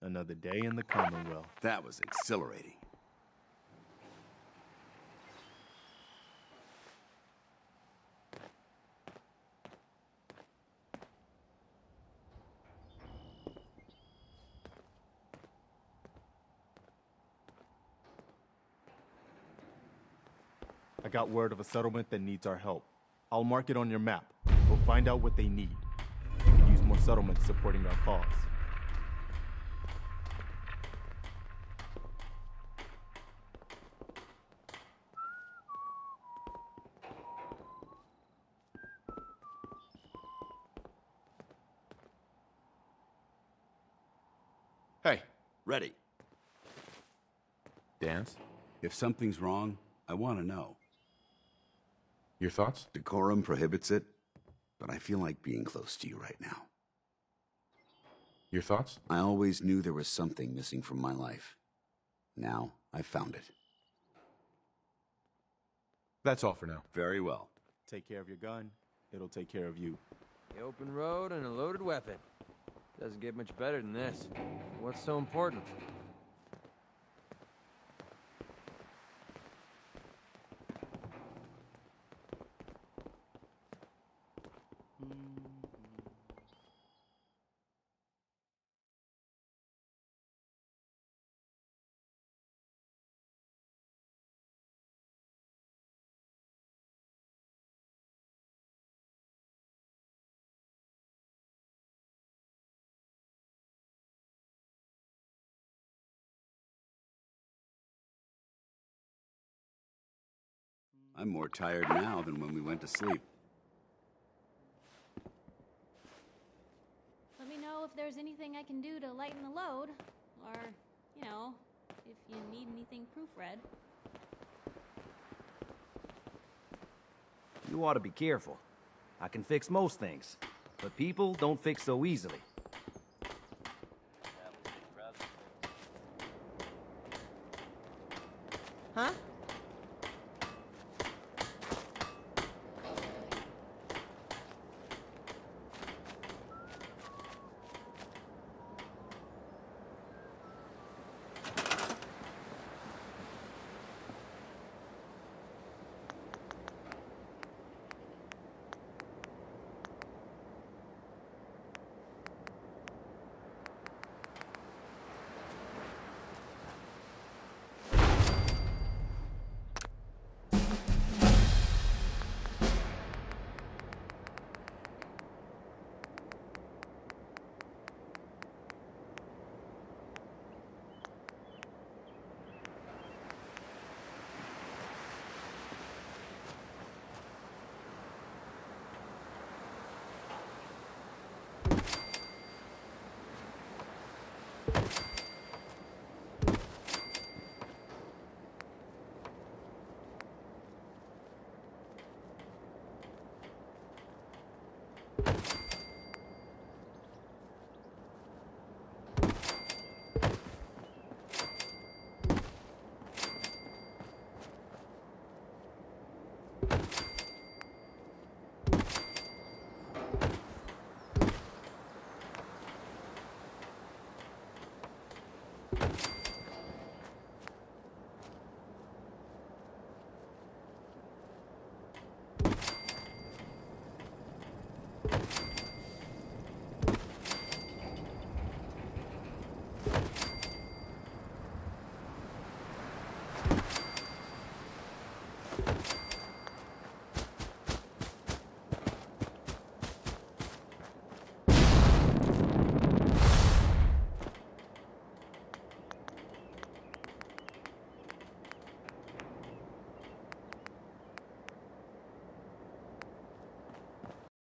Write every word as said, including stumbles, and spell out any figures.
Another day in the Commonwealth. That was exhilarating. I got word of a settlement that needs our help. I'll mark it on your map. We'll find out what they need. We could use more settlements supporting our cause. Hey, ready. Dance? If something's wrong, I want to know. Your thoughts? Decorum prohibits it, but I feel like being close to you right now. Your thoughts? I always knew there was something missing from my life. Now, I've found it. That's all for now. Very well. Take care of your gun. It'll take care of you. The open road and a loaded weapon. Doesn't get much better than this. What's so important? I'm more tired now than when we went to sleep. Let me know if there's anything I can do to lighten the load. Or, you know, if you need anything proofread. You ought to be careful. I can fix most things, but people don't fix so easily. Huh?